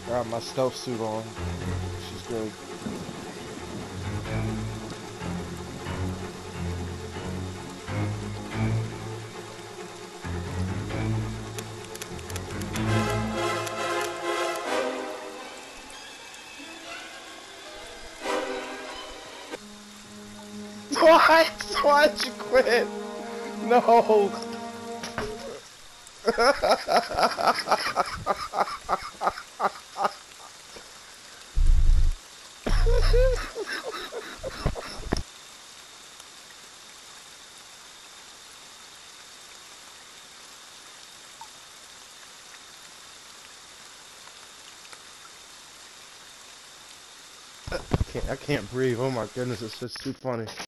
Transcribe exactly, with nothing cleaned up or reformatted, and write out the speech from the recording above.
Got my stealth suit on. She's good. Why? Why'd you quit? No. I can't, I can't breathe. Oh my goodness, it's just too funny.